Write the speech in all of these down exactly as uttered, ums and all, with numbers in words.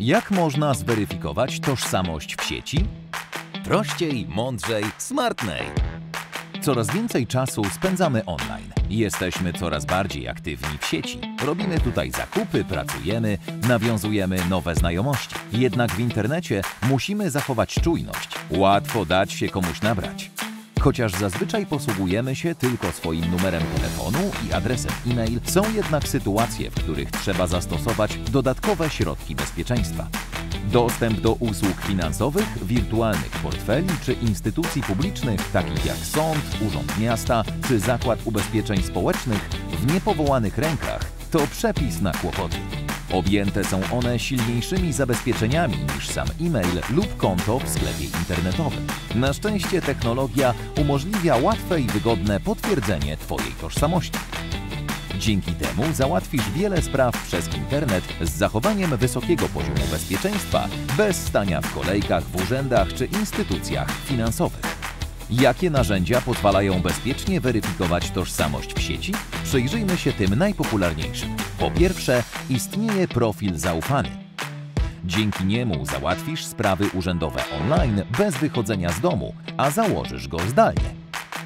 Jak można zweryfikować tożsamość w sieci? Prościej, mądrzej, smartniej. Coraz więcej czasu spędzamy online. Jesteśmy coraz bardziej aktywni w sieci. Robimy tutaj zakupy, pracujemy, nawiązujemy nowe znajomości. Jednak w internecie musimy zachować czujność. Łatwo dać się komuś nabrać. Chociaż zazwyczaj posługujemy się tylko swoim numerem telefonu i adresem e-mail, są jednak sytuacje, w których trzeba zastosować dodatkowe środki bezpieczeństwa. Dostęp do usług finansowych, wirtualnych portfeli czy instytucji publicznych, takich jak sąd, urząd miasta czy zakład ubezpieczeń społecznych, w niepowołanych rękach to przepis na kłopoty. Objęte są one silniejszymi zabezpieczeniami niż sam e-mail lub konto w sklepie internetowym. Na szczęście technologia umożliwia łatwe i wygodne potwierdzenie Twojej tożsamości. Dzięki temu załatwisz wiele spraw przez internet z zachowaniem wysokiego poziomu bezpieczeństwa, bez stania w kolejkach w urzędach czy instytucjach finansowych. Jakie narzędzia pozwalają bezpiecznie weryfikować tożsamość w sieci? Przyjrzyjmy się tym najpopularniejszym. Po pierwsze, istnieje profil zaufany. Dzięki niemu załatwisz sprawy urzędowe online bez wychodzenia z domu, a założysz go zdalnie.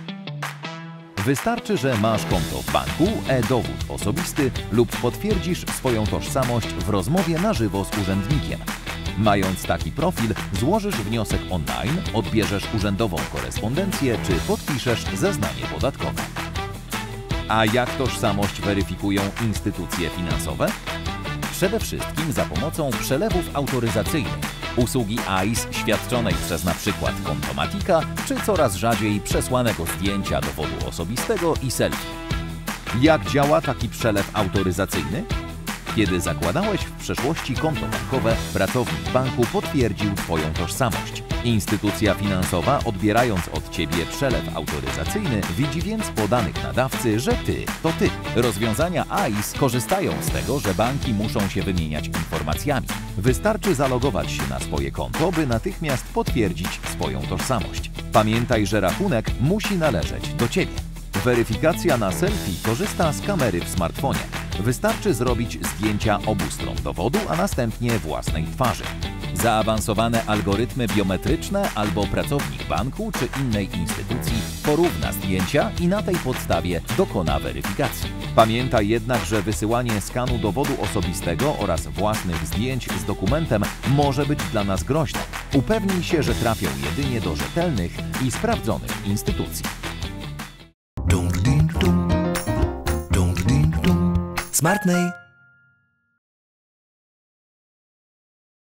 Wystarczy, że masz konto w banku, e-dowód osobisty lub potwierdzisz swoją tożsamość w rozmowie na żywo z urzędnikiem. Mając taki profil, złożysz wniosek online, odbierzesz urzędową korespondencję czy podpiszesz zeznanie podatkowe. A jak tożsamość weryfikują instytucje finansowe? Przede wszystkim za pomocą przelewów autoryzacyjnych, usługi A I S świadczonej przez np. Kontomatika, czy coraz rzadziej przesłanego zdjęcia dowodu osobistego i selfie. Jak działa taki przelew autoryzacyjny? Kiedy zakładałeś w przeszłości konto bankowe, pracownik banku potwierdził Twoją tożsamość. Instytucja finansowa, odbierając od Ciebie przelew autoryzacyjny, widzi więc po danych nadawcy, że Ty to Ty. Rozwiązania A I S korzystają z tego, że banki muszą się wymieniać informacjami. Wystarczy zalogować się na swoje konto, by natychmiast potwierdzić swoją tożsamość. Pamiętaj, że rachunek musi należeć do Ciebie. Weryfikacja na selfie korzysta z kamery w smartfonie. Wystarczy zrobić zdjęcia obu stron dowodu, a następnie własnej twarzy. Zaawansowane algorytmy biometryczne albo pracownik banku czy innej instytucji porówna zdjęcia i na tej podstawie dokona weryfikacji. Pamiętaj jednak, że wysyłanie skanu dowodu osobistego oraz własnych zdjęć z dokumentem może być dla nas groźne. Upewnij się, że trafią jedynie do rzetelnych i sprawdzonych instytucji. Smartnej.